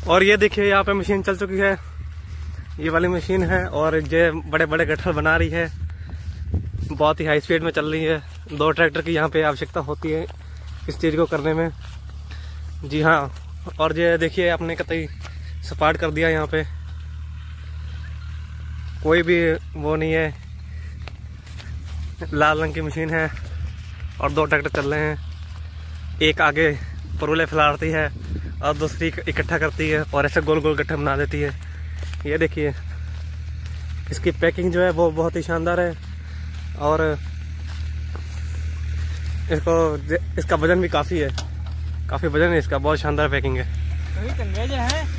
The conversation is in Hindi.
और ये देखिए यहाँ पे मशीन चल चुकी है, ये वाली मशीन है और ये बड़े बड़े गट्ठर बना रही है, बहुत ही हाई स्पीड में चल रही है। 2 ट्रैक्टर की यहाँ पे आवश्यकता होती है इस चीज़ को करने में। जी हाँ, और ये देखिए आपने कतई सपाट कर दिया, यहाँ पे कोई भी वो नहीं है, लाल रंग की मशीन है और 2 ट्रैक्टर चल रहे हैं। एक आगे परूले फैलाती है और दूसरी इकट्ठा करती है और ऐसे गोल गोल गट्ठे बना देती है। ये देखिए इसकी पैकिंग जो है वो बहुत ही शानदार है और इसका वजन भी काफ़ी है, काफ़ी वजन है इसका, बहुत शानदार पैकिंग है।